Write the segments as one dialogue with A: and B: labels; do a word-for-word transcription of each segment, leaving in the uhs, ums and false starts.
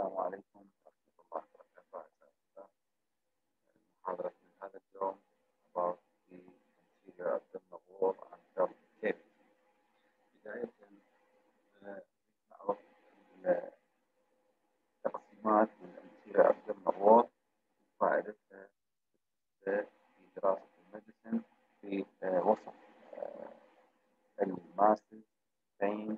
A: السلام عليكم ورحمة الله وبركاته. محاضرة من هذا اليوم about the anterior abdominal wall and pelvic cavity. بداية نعرف التقسيمات من anterior abdominal wall وفائدتها في دراسة الميديسن في وصف الماسل pain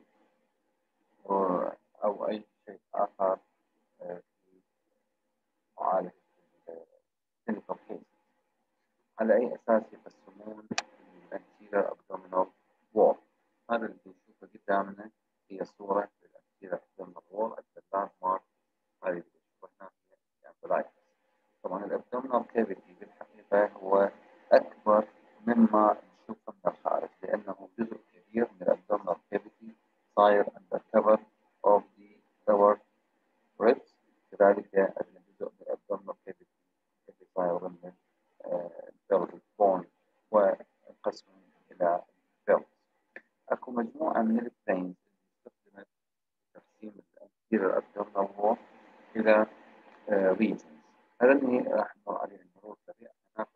A: أو أي شيء آخر في معالجة clinical cases. على أي أساس يقسمون الانتيريور abdominal wall؟ هذا اللي نشوفه قدامنا هي صورة للانتيريور abdominal wall اللاند مارك. هذه اللي نشوفها هنا هي ambulance. طبعا الابدومينال كافيتي بالحقيقة هو أكبر مما نشوفه من الخارج، لأنه جزء كبير من الابدومينال كافيتي صاير under cover of the lower ribs. كذلك أن جزء من الابدومينال كافيتي اللي صاير ضمن pelvic bone وانقسم إلى pelvis. أكو مجموعة من البلينز اللي استخدمت تقسيم الانتيريور abdominal wall إلى regions. هذا اللي راح نمر عليه المرور سريع. ناخذ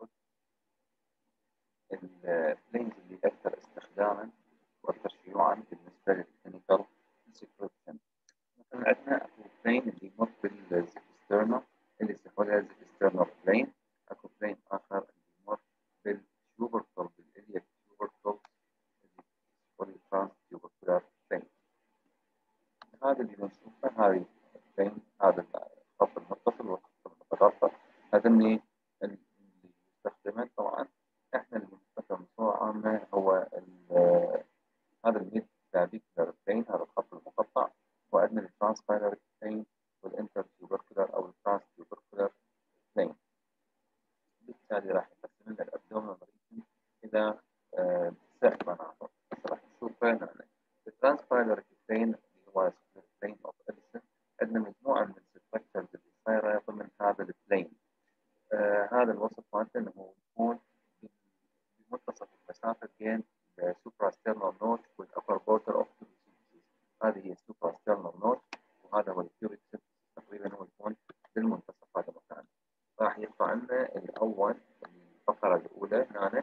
A: البلينز اللي أكثر استخداما وأكثر شيوعا بالنسبة للكلينيكال description. مثلا عندنا أكو بلين اللي يمر بالزيكسترنال اللي يسموه لها زيكسترنال بلين. أكو بلين آخر اللي يمر بالتيوبركل بالإلياك تيوبركل اللي يسموه الترانس تيوبركولار بلين. هذا اللي بنشوفه هذه البلين، هذا الخط المتصل والخط المتقاطع. هذا اللي اللي يستخدمه طبعا احنا اللي بنستخدم بصورة عامة هو هذا الميد كلافيكولار بلين، هذا الخط المقطع، وعندنا الترانسبايلر بلين والانتر تيوبركولار او الترانس تيوبركولار بلين. بالتالي راح يقسم لنا الابدومينال ريجن الى تسع مناطق. راح نشوفها هنا. الترانسبايلر بلين اللي هو بلين اوف اديسون، عندنا مجموعة من الستركتشرز اللي صايرة ضمن هذا البلين. آه هذا الوصف مالته انه يكون بمنتصف المسافة بين السوبراسترنال نوت والأبر بوردر أوف كيوبيك. هذه هي السوبراسترنال نوت وهذا هو الكيوبيك تقريبا هو يكون بالمنتصف هذا المكان. راح يطلع لنا الأول الفقرة الأولى هنا.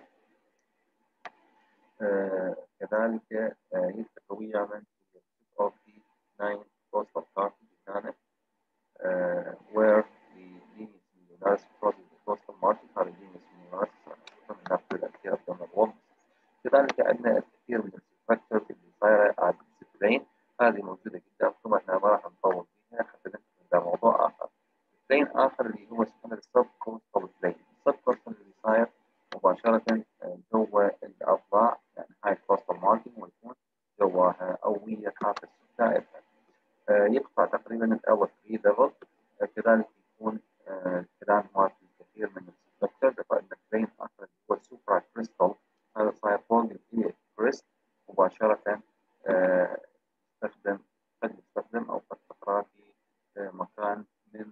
A: آه كذلك آه يلتقي ويا من of the nine coastal cartilage هنا آه where the venous millinaris crosses the coastal margin. هذا venous millinaris من نفس الأكثر abdominal wall. كذلك عندنا الكثير من الستركتشرز اللي صايرة على البلين. هذه موجودة قدامكم، احنا ما راح نطول فيها حتى ندخل إلى موضوع آخر. بلين آخر اللي هو اسمه السب كوستال بلين. السب كوستال اللي صاير مباشرة جوا الأضلاع، يعني هاي الكوستال ماركينج ويكون جواها أو ويا حافة السائلها. آه يقطع تقريبا الأول ثري ليفل. آه كذلك يكون آه الكلام مارك الكثير من الستركتشر. فإن بلين آخر اللي هو السوبرا كريستال، هذا صاير فوق الإلياك كريست مباشرة. آه يستخدم قد يستخدم أو قد تقرأ في آه مكان من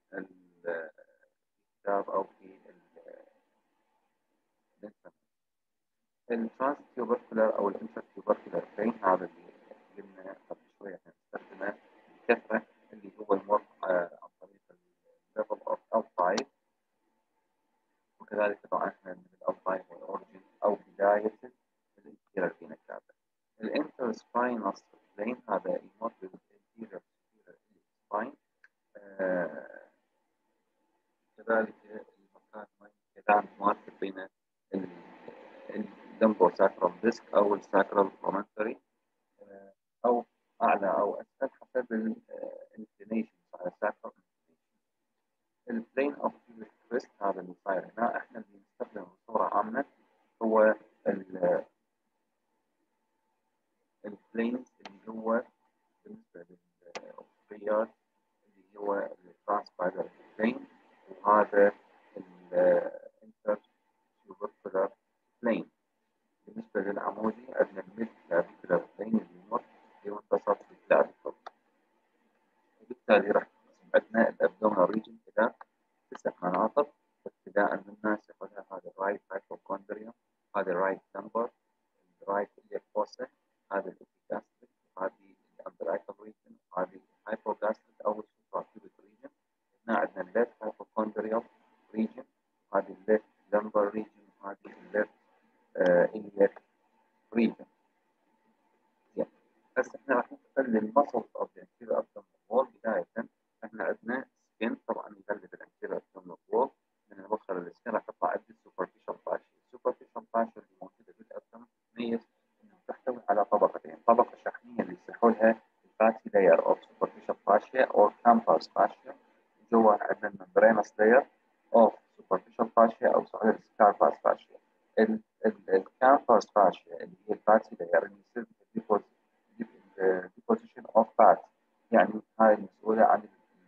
A: الكتاب أو في الترانس تيوبركولار أو الانتر تيوبركولار بلين. هذا اللي قلنا قبل شوية نستخدمه بكثرة، اللي هو يمر عن طريق الليفل أوف إل فايف. وكذلك طبعا احنا من الإل فايف والأوريجين أو بداية الانتيريور فينا كابل. الانتر سباينس بلين هذا يمر بالانتيريور سباين. آه كذلك المكان ما كذلك مارك بين اللمبو ساكرال ديسك أو الساكرال برومنتري آه أو أعلى أو أسفل حسب الانكلينيشن على الساكرال. البلين أوف كيوبيك كريست هذا اللي صاير هنا. احنا اللي نستخدمه بصورة عامة هو البلينز اللي هو بالنسبة للأوفيات اللي هو الترانسبايلر بلين، وهذا الانتر تيوبركولار بلين. بالنسبة للعمودي عندنا الميد كلافيكولار بلين اللي يمر في منتصف الكلافيكول. وبالتالي راح عندنا الابدومينال ريجن إلى تسع مناطق ابتداء من الناس ياخذها. هذا الرايت هايبوكوندريوم، هذا الرايت لمبر، الرايت إلياك فوسا، هذا الإبيجاستريك، وهذه الأمبلايكال ريجن، وهذه الهايبوجاستريك أو السوبراكيوبيك المسل اوف ذا انتيريور ابدومينال وول بدايه احنا عندنا سكين طبعا يغلف الانتيريور ابدومينال وول. من الوصل للسكين راح تطلع عندي السوبرفيشال فاشيا. السوبرفيشال فاشيا اللي موجوده في الابدومين تتميز انه تحتوي على طبقتين، طبقه شحميه اللي يصيحوا لها الفاتي لاير اوف سوبرفيشال فاشيا او كامباس فاشيا، جوا عندنا الممبرينس لاير اوف سوبرفيشال فاشيا او سؤال السكارباس فاشيا. الكامباس فاشيا اللي هي الفاتي لاير اللي يصير deposition of fat، يعني هاي المسؤولة عن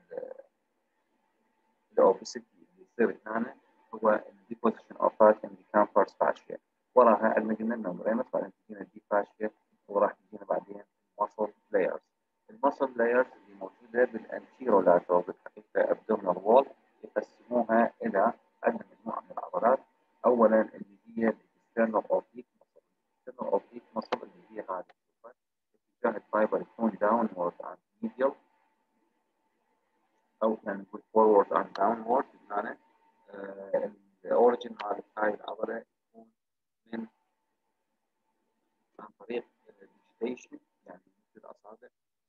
A: الاوبسيتي اللي يصير هنا هو deposition of fat in the Camper's fascia. وراها عندنا قلنا الممبرينس، بعدين تجينا الدي فاشيا، وراح تجينا بعدين المسل لايرز. المسل لايرز اللي موجودة بالانتيرو لاترال بالحقيقة ابدومينال وول يقسموها إلى عندنا مجموعة من العضلات. أولا اللي هي الاكسترنال اوبليك مسل. الاكسترنال اوبليك مسل اللي هي هذه اتجاه الفايبر يكون داونورد عن ميديال او يعني نقول فورورد عن داونورد، بمعنى الاوريجن مال هاي العضله يكون من عن طريق الفيجيتيشن، يعني مثل الاصابع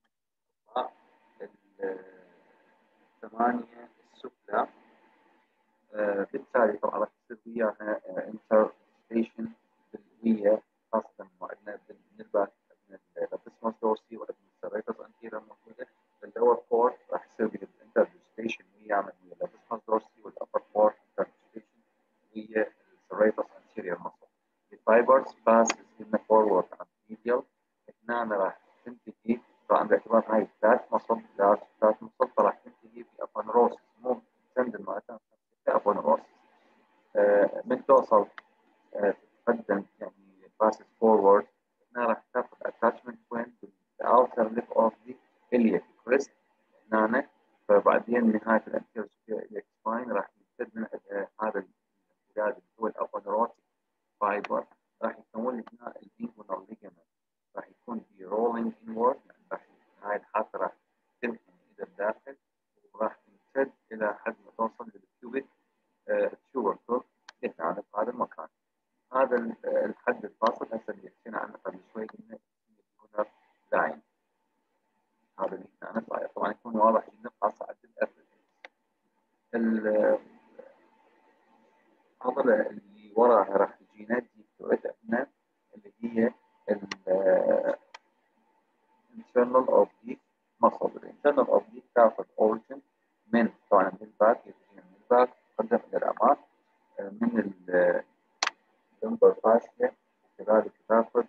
A: الثمانيه السفلى. آه بالتالي طبعا راح يصير وياها انترستيشن بالويه، خاصه عندنا بالنسبه للبسموس دورسي ولا بالسيريتس انتيرا موجوده. اللور بورت راح يصير بالانترستيشن ويا من البسموس دورسي، والابر بورت انترستيشن ويا السيريتس انتيريا مصر. الفايبرز باس من فورورد عن ميديال. هنا راح تنتهي طبعا باعتبار هاي ثلاث مصل ثلاث ثلاث مصل، فراح تنتهي بابانروسس، مو سند المعتمد ابانروسس. آه من توصل آه تتقدم يعني باسس فورورد، هنا راح تاخذ اتاتشمنت بوينت بالاوتر ليب اوف ذا الياك كريست هنا. فبعدين نهايه الانتيريور الياك سباين راح يمتد من هذا الامتداد اللي هو الابانروسس فايبر، راح يكون لك هنا الانجونال ليجمنت، راح يكون في رولينج انورد، يعني راح هاي الحافه راح تنحني الى الداخل وراح تمتد الى حد ما توصل للكيوبيك تيوبركل هنا في هذا المكان. هذا الحد الفاصل هسه اللي حكينا عنه قبل شوي قلنا اليونر لاين. هذا اللي احنا صاير طبعا يكون واضح جدا خاصه عند الافريقيا. العضله اللي وراها راح تجينا دي صورتها اللي هي internal oblique muscle. الانترنال اوبليك تاخذ اوريجن من طبعا من الباك، يجي من الباك تقدم الى الامام من اللمبر فاشيا، وكذلك تاخذ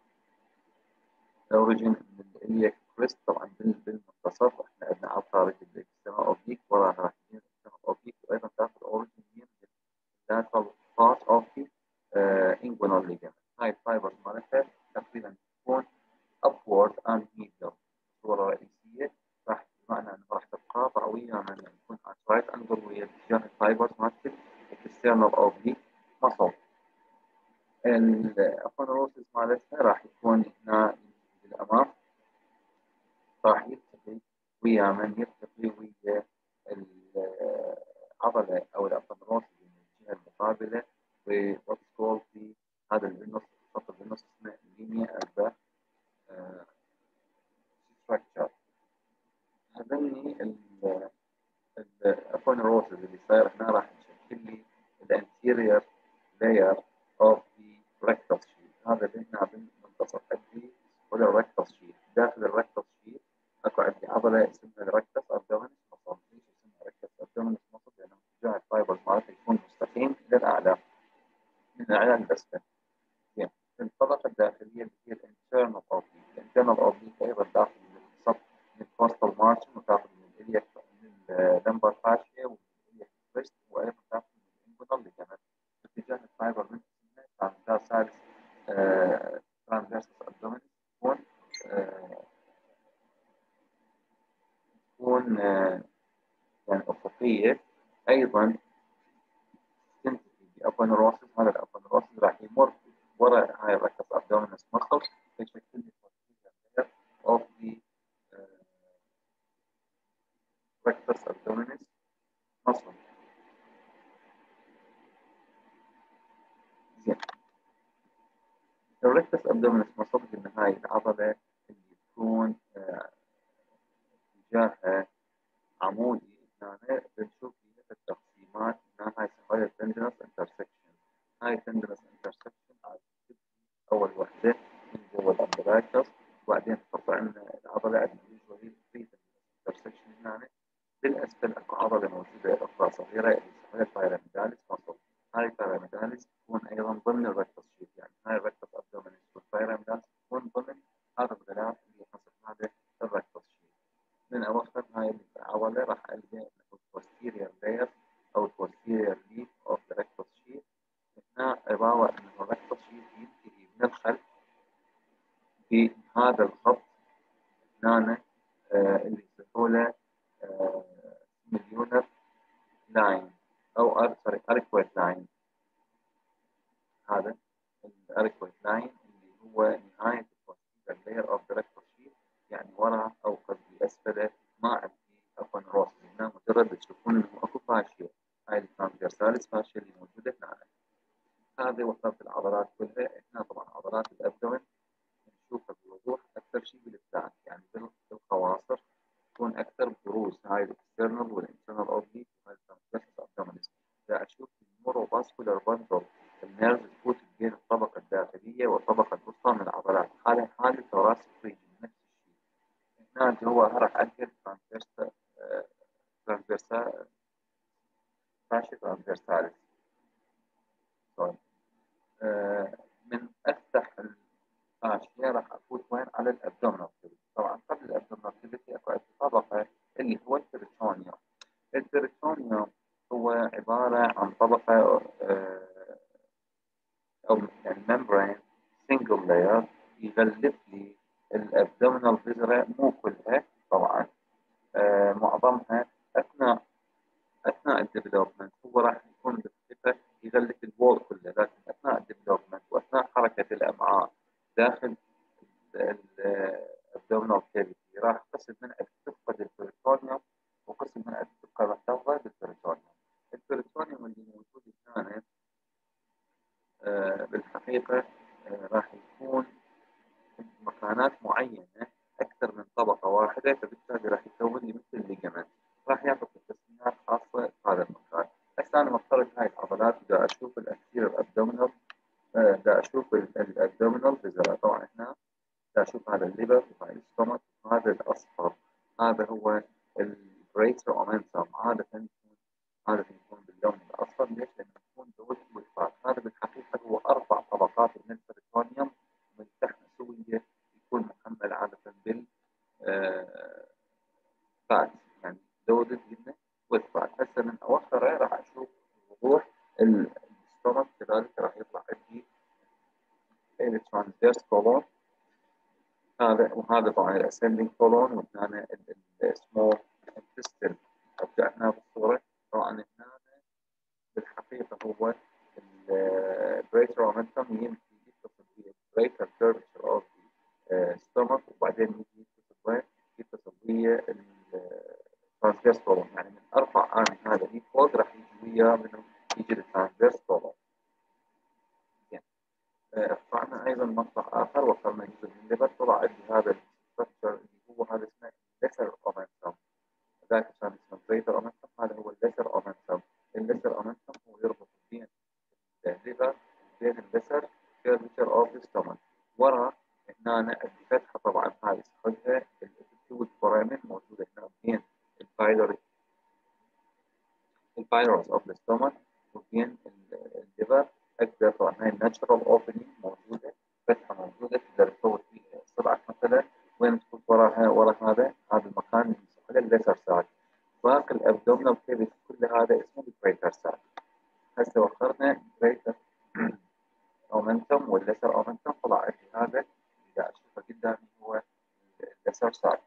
A: اوريجن من الالياك كريست طبعا بالمنتصف. واحنا عندنا على خارج الاكسترنال اوبليك وراها راح تجي الانترنال اوبليك، وايضا تاخذ اوريجن من اللاترال بارت اوف ذا انجونال ليجمنت. هاي الفايبرز مالتها تقريبا تكون upward and medial. الصورة الرئيسية راح بمعنى أنه راح تبقى طويلة، يعني يكون at right angle ويا اتجاه الفايبرز مالت external oblique muscle. الأبانروسس مالتها راح يكون هنا بالأمام، راح يلتقي ويا من يلتقي ويا العضلة أو الأبانروسس من الجهة المقابلة، وwhat's called في هذا البنص الخط بالنص اسمه لينيا ألبا structure. هذني الابانروسس اللي صاير هنا راح تشكل لي الانتيريور لاير اوف ذا ريكتال شيت. هذا اللي هنا بالمنتصف عندي هو الريكتال شيت. داخل الريكتال شيت اكو عندي عضله اسمها الريكتس ابدومينس مصل. ليش اسمها ريكتس ابدومينس مصل؟ لانه اتجاه الفايبرز مالته يكون مستقيم الى الاعلى من الاعلى للاسفل. يعني الطبقه الداخليه اللي هي الانترنال اوبليك. الانترنال اوبليك ايضا داخل من الكوستال مارجن، وتاخذ من الالياك من اللمبر فاشيا ومن الالياك كريست، وايضا تاخذ من الانجونال ليجمنت. اتجاه الفايبر من ترانسفيرس سالس ترانسفيرس ابدومينس تكون تكون يعني افقيه. ايضا تنتهي بابانروسس. هذا الابانروسس راح يمر وراء هاي الركبه ابدومينس مصل فيشكل لي of the rectus abdominis muscle. زين. الركتس abdominis muscle بالنهاية العضلة اللي تكون اتجاهها عمودي، هنا بنشوف فيها التقسيمات هنا هاي هاي التندنس انترسكشن. هاي التندنس انترسكشن أول وحدة من جوا الأمبلايكس، وبعدين تطلع لنا العضلة عندنا يوجوالي في انترسكشن هنا. بالأسفل أكو عضلة موجودة أخرى صغيرة اللي اسمها البيراميداليس ماسل. هاي البيراميداليس تكون أيضا ضمن الركتس شيت، يعني هاي الركتس أبدومينس والبيراميداليس تكون ضمن هذا الغلاف اللي حصل هذا الركتس شيت. من أوخر هاي العضلة راح ألقى posterior layer أو posterior leaf of the rectus sheath. هنا عبارة عن إنه الركتس شيت ينتهي من الخلف بهذا الخط هنا آه اللي يسموه له مليونر لاين أو سوري أركويت لاين. هذا الأركويت لاين اللي هو نهاية البوستيريور لاير أوف ذا ريكتس شيت، يعني ورا أو قصدي أسفله ما عندي أبن روس، هنا مجرد تشوفون إنه أكو فاشية. هاي الترانسفيرساليس فاشية اللي موجودة هنا. هذه وصلت العضلات كلها. هنا طبعا عضلات الأبدومن نشوفها بوضوح أكثر شيء بالبلان، يعني بالخواصر تكون أكثر بروز. هاي الإكسترنال والإنترنال أوبليك وهاي الترانسفيرساليس أبدومينس. إذا أشوف النيوروفاسكولار باندل النيرف تفوت بين الطبقة الداخلية والطبقة الوسطى من العضلات، حالة حالة ثوراسيك ريجن نفس الشيء. هنا هو راح أذكر ترانسفيرسال ترانسفيرسال فاشيا ترانسفيرساليس. طيب آه من أفتح الفاشيا راح أفوت وين على الأبدومينال كافيتي. طبعا قبل الأبدومينال كافيتي أكو طبقة اللي هو البريتونيوم. البريتونيوم هو عبارة عن طبقة آه أو يعني membrane single layer يغلف لي الابدومينال فيزرا، مو كلها طبعا، آه معظمها. أثناء أثناء الديفلوبمنت هو راح يكون بصفة يغلف الوول كله، لكن أثناء الديفلوبمنت وأثناء حركة الأمعاء داخل الابدومينال كافيتي راح قسم من تفقد البريتونيوم وقسم من تبقى محتفظة بالبريتونيوم. البريتونيوم اللي موجود هنا آه بالحقيقة آه راح يكون مكانات معينة أكثر من طبقة واحدة، فبالتالي راح يكون لي مثل الليجمنت، راح يعطي تسميات خاصة بهذا المكان. هسه أنا مفترض هاي العضلات إذا أشوف الأكثير الأبدومينال إذا أشوف الأبدومينال فيزرا. طبعا هنا إذا أشوف هذا الليفر وهاي الستومك وهذا الأصفر هذا هو البريتر أومنتم. عادة يكون عادة يكون باللون الأصفر. ليش؟ لأنه يكون دول والفات. هذا بالحقيقة هو أربع طبقات من البريتونيوم من تحت سوية يكون محمل عادة بال فات، يعني دودة جدا والفات. هسه من أوخره راح أشوف بوضوح الستومك كذلك راح يطلع عندي الترانسفيرس كولون هذا، وهذا طبعا الاسندنج كولون، وهنا السمول انتستين. ابدا هنا بالصوره. طبعا هنا بالحقيقه هو البريتر اومنتم يمشي يتصل بالبريتر كيرفتشر اوف ستومك، وبعدين يجي يتصل وين؟ يتصل ويا الترانسفيرس كولون. يعني من ارفع عامل هذا اللي فوق راح يجي وياه منه يجي الترانسفيرس كولون. رفعنا أيضا مقطع آخر وصلنا جزء من الليفر. طلع عندي هذا الستركشر اللي هو هذا اسمه الليسر أومنتم. ذاك كان اسمه بريتر أومنتم، هذا هو الليسر أومنتم. الليسر أومنتم هو يربط بين الليفر بين الليسر كيرفتشر أوف ستومك. ورا هنا عندي فتحة طبعا هذه سحبها الفلويد فورامين موجودة هنا بين البايلوري البايلورس أوف الستومك وبين الليفر. أقدر طبعا هاي الناتشرال أوبننج موجودة، فتحة موجودة تقدر تفوت فيها صبعك مثلا وين تفوت وراها ورا هذا هذا المكان اللي يسمونه الليسر ساك. باقي الأبدومينال كافيتي كل هذا اسمه البريتر ساك. هسه وخرنا البريتر أومنتم والليسر أومنتم. طلع عندي هذا إذا أشوفه قدامي هو الليسر ساك.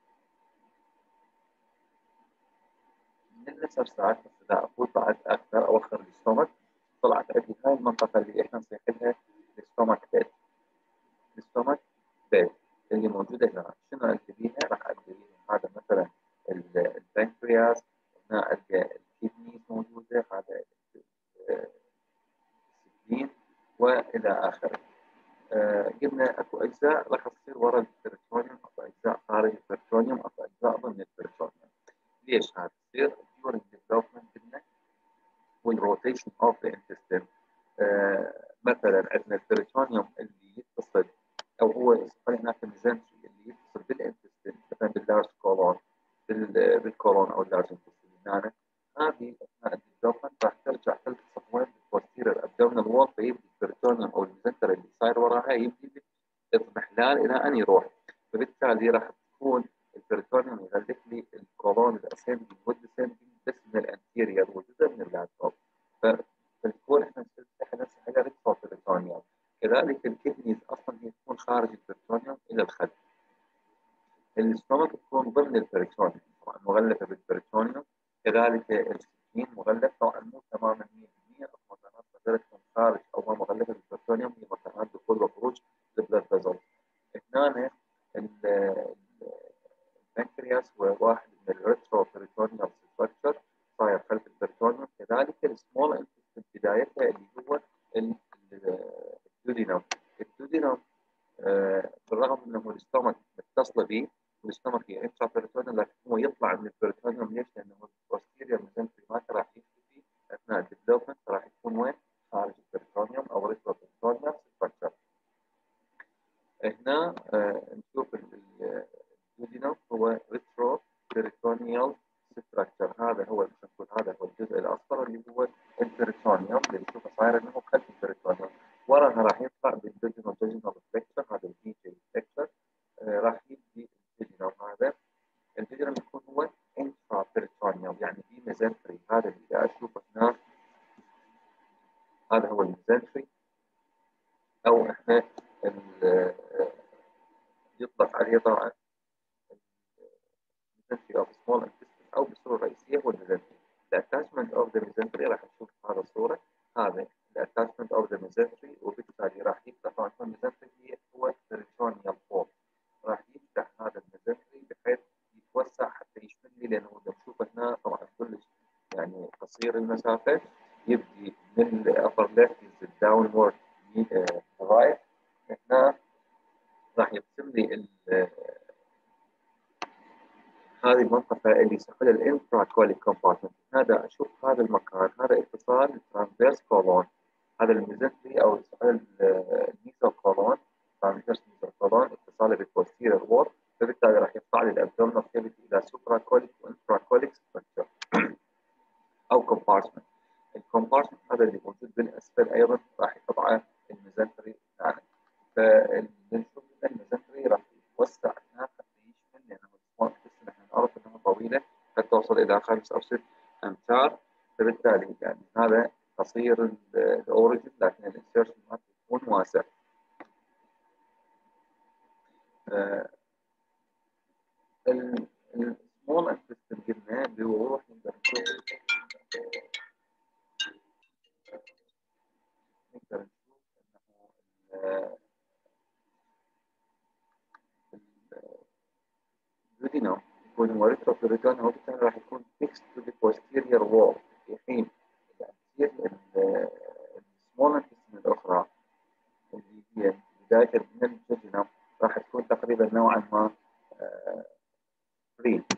A: من الليسر ساك بس إذا أفوت بعد أكثر أوخر الستومك طلعت عندي هاي المنطقة اللي إحنا نصيح لها الستومك بيد. الستومك بيد اللي موجودة هنا شنو ألقى بيها؟ راح ألقى بيها هذا مثلا البنكرياس، هنا ألقى الكدنيز موجودة، هذا السكين وإلى آخره. آه، قلنا اكو اجزاء راح تصير ورا البريتونيوم، اكو اجزاء خارج البريتونيوم، اكو اجزاء ضمن البريتونيوم. ليش هذا تصير؟ during development قلنا والروتيشن اوف ذا intestine. آه، مثلا عندنا البريتونيوم اللي يتصل، او هو هناك الميزنتري اللي يتصل بالانتستين، مثلا باللارج كولون، بالكولون او اللارج انتستين هنا. هذه اثناء الديفلوبمنت راح ترجع تلتصق وين؟ بالبوستيريور ابدومينال وول، فيبدي البريتونيوم او الميزنتري اللي صاير وراها يبدي اضمحلال الى ان يروح. فبالتالي راح تكون البريتونيوم يغلف لي الكولون الاسندنج والديسندنج بس من الانتيريور وجزء من اللاترال. فتكون احنا نسميها نفس حاجه ريترو بريتونيوم. كذلك الكدنيز اصلا هي تكون خارج البريتونيوم الى الخلف. الاستومك تكون ضمن البريتونيوم طبعا مغلفه بالبريتونيوم. كذلك السكين مغلف طبعا مو تماما مية بالمية، اكو مكانات ما تكون خارج او ما مغلفه بالبريتونيوم، هي مكانات دخول وخروج البلد فيزل. هنا البنكرياس هو واحد من الريترو بريتونيوم ستراكشر صاير خلف البريتونيوم. كذلك السمول انتستين بدايتها اللي هو الدودينوم. الدودينوم آه بالرغم انه الاستومك متصله به، والاستومك هي انترا بريتونيوم، لكن هو يطلع من البريتونيوم. ليش؟ لانه البوستيريور ميزنتري ما راح يختفي اثناء الديفلوبمنت، راح يكون وين؟ خارج البريتونيوم او ريترو بريتونيوم ستراكشر. هنا آه نشوف الدودينوم هو ريترو بريتونيال ستراكشر. هذا هو نقول هذا هو الجزء الاصفر اللي هو البريتونيوم، اللي نشوفه صاير انه خلف البريتونيوم. وراها راح يطلع بالدودينوم فيجينال ستراكشر، هذا البي جي ستراكشر. آه راح يبدي الفيجينوم. هذا الفيجينوم يكون هو انترا بريتونيوم، يعني في ميزنتري. هذا اللي اشوفه هنا هذا هو الميزنتري، او احنا يطلق عليه طبعا mesentery of small intestine او بالصوره الرئيسيه هو الميزنتري. الاتاشمنت اوف ذا ميزنتري راح نشوف هذا الصوره، هذا الاتاشمنت اوف ذا ميزنتري. وبالتالي راح يفتح طبعا الميزنتري هو peritoneal fold، راح يفتح هذا الميزنتري بحيث يتوسع حتى يشمل لي، لانه اذا نشوفه هنا طبعا كلش يعني قصير المسافه، يبدي من الابر ليفت ينزل داونورد رايت. هنا راح يرسم لي هذه المنطقة اللي يسمونها الانتراكوليك كومبارتمنت. هذا أشوف هذا المكان، هذا اتصال الترانفيرس كولون، هذا الميزنتري أو الميزو كولون، ترانفيرس ميزو كولون اتصاله بالبوستيريور وول. فبالتالي راح يطلع لي الابدومينال كافيتي إلى سوبراكوليك وانتراكوليك ستراكشر أو كومبارتمنت. الكومبارتمنت هذا اللي موجود بالأسفل أيضا راح يطلع الميزنتري بتاعنا. فبنشوف ان الميزنتري راح يتوسع هنا حتى يشمل، لانه احنا نعرف انها طويله قد توصل الى خمس او ست امتار. فبالتالي يعني هذا قصير الاوريجن، لكن الانسيرشن مالته يكون واسع. السمول انتستين قلنا بوضوح نقدر نشوف نقدر نشوف انه الدودينوم يكون وريترو بريتون، وبالتالي راح يكون fixed to the posterior wall، في حين السمول انتستين الاخرى اللي هي بدايه من الدودينوم راح تكون تقريبا نوعا ما فري.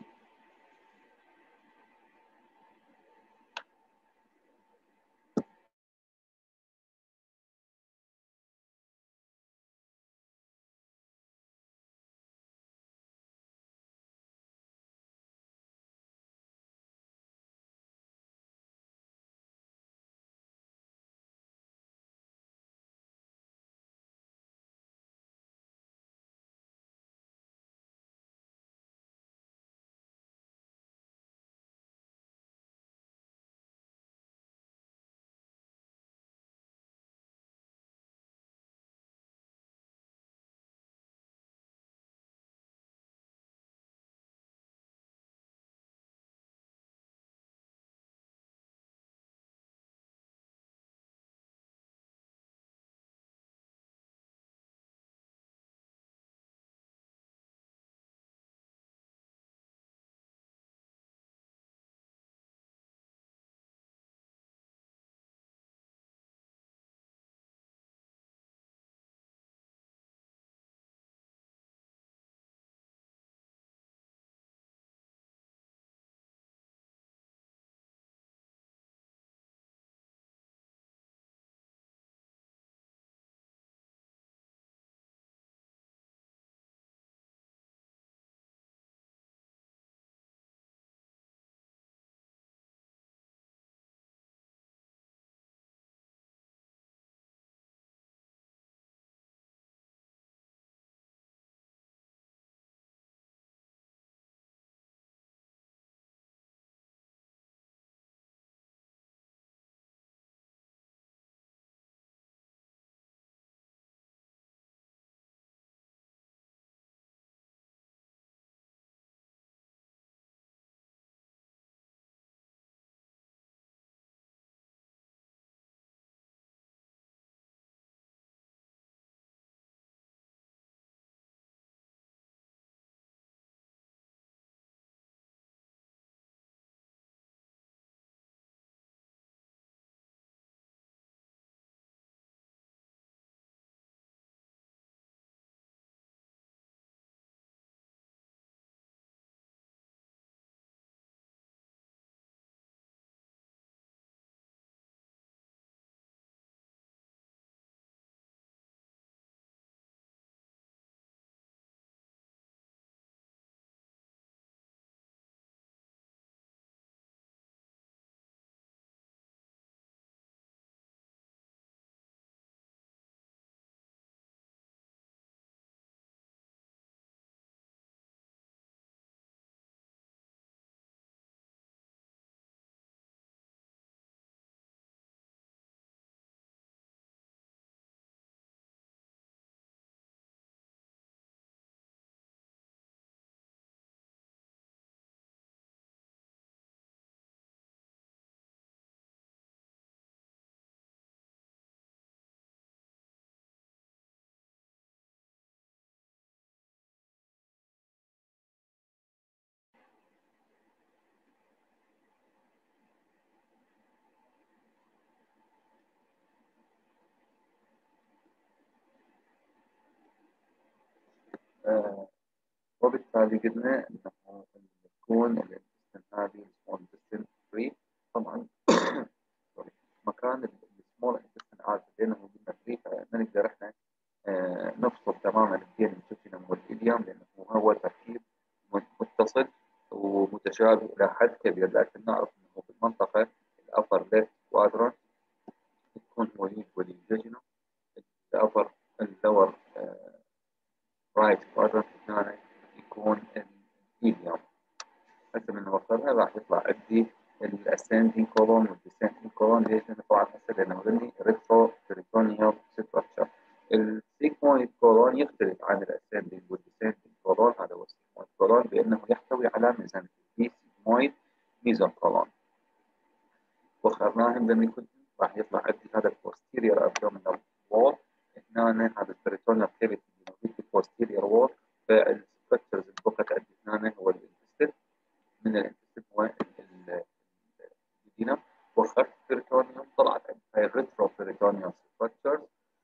A: آه وبالتالي قلنا إنه يكون الانتستين هذه السمول انتستين فري طبعا. مكان السمول انتستين عادي لأنه قلنا فري، فما نقدر إحنا آه نفصل تماما بين الجوجينم والإليوم، لأنه هو تركيب متصل ومتشابه إلى حد كبير، لكن نعرف أنه في المنطقة الأبر ليفت كوادرانت يكون موجود والجوجينم، الأبر اللور رايت كوادرانت هنا يكون الإليوم. هسه من نوصلها راح يطلع عندي الاسندين كولون والديسندين كولون. ليش؟ لأنه طبعا هسه لأنه غني ريترو بريتونيوم ستراكشر. السيجمويد كولون يختلف عن الاسندين والديسندين كولون. هذا هو السيجمويد كولون بأنه يحتوي على ميزانجين في سيجمويد ميزون كولون. وخرناهم لما يكون راح يطلع عندي هذا البوستيريور ابدومينال وول. هنا هذا البريتونيوم كافيتي موجود في البوستيريور وول. فالستراكشرز اللي بقت عندي هنا هو الانتستين، من الانتستين هو الجدينم. وخرت بريتونيوم طلعت عندي هاي الريترو بريتونيوم ستراكشرز.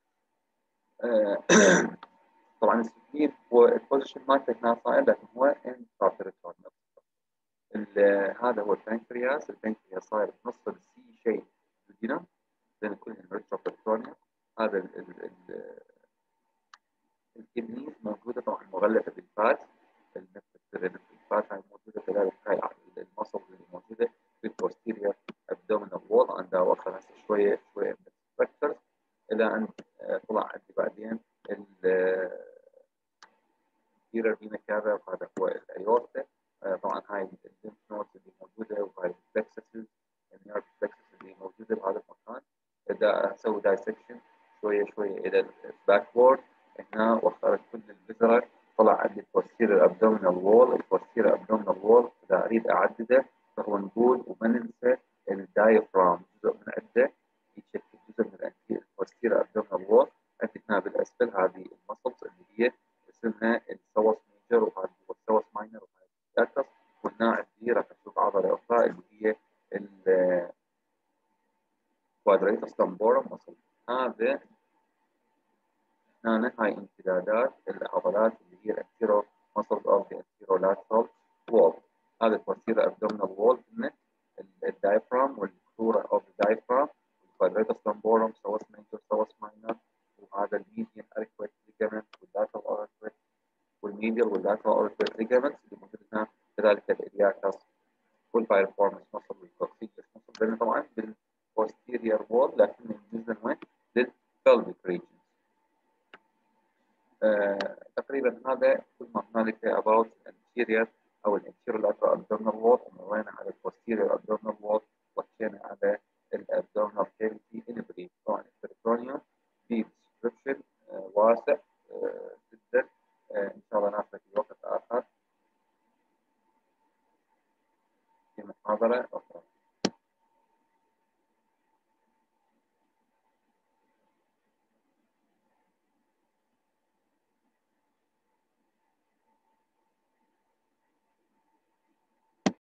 A: طبعا السكين والبوزيشن مالته هنا صاير، لكن هو انترا بريتونيوم. هذا هو البنكرياس. البنكرياس صاير في نص السي شيب الجدينم بين كل الريترو بريتونيوم. هذا الكدنيز موجوده طبعا مغلفه بالفات. الفات هاي موجوده كذلك. هاي المصل اللي موجوده في البوستيريور ابدومينال وول. عندها وصل هسه شويه شويه من الستركتشرز الى ان طلع عندي بعدين الانتيريور فينا كافا، وهذا هو الايورتا. طبعا هاي الليمف نودز اللي موجوده، وهاي الفلكسسز النيرف فلكسس اللي موجوده بهذا المكان. بدأ اسوي دايسكشن شويه شويه الى الباكورد. هنا وصلت كل الفيزرال، طلع عندي البوستيريور ابدومينال وول. البوستيريور ابدومينال وول اذا اريد اعدده فهو نقول وما ننسى الدايفرام، جزء من عنده يشكل جزء من البوستيريور ابدومينال وول. عندي هنا بالاسفل هذه المسلز اللي هي اسمها السوس ميجر، وهذه هو السوس ماينر، وهذه الاتس. وهنا عندي راح اشوف عضله اخرى اللي هي الكوادريتس تمبورم مسل. هذا هنا هاي امتدادات العضلات اللي هي الانتيرو مسلز اوف ذا انتيرو لاترال وول. هذا البوستيريور ابدومينال وول هنا الدايفرام والكورة اوف الدايفرام، الكوادريتس تمبورم، سوس ميجر، سوس ماينر، وهذا الميديان اركويت ليجامنت واللاترال اركويت والميديال واللاترال اركويت ليجامنت اللي موجود هنا. كذلك الالياكس والبايرفورمس مسل والكوكسيكس مسل، لان طبعا بالبوستيريور وول لكن يجوز من وين؟ للبلفيك ريجن. آه، تقريبا هذا كل ما هنالك about الانتيريور او الانتيريور لاترال ابدومينال وول. ومرينا على البوستيريور ابدومينال وول، وحكينا على الابدومينال كافيتي ان بريف. طبعا البريتونيوم في ديسكربشن آه واسع آه جدا. آه ان شاء الله ناخذ في وقت اخر في محاضره.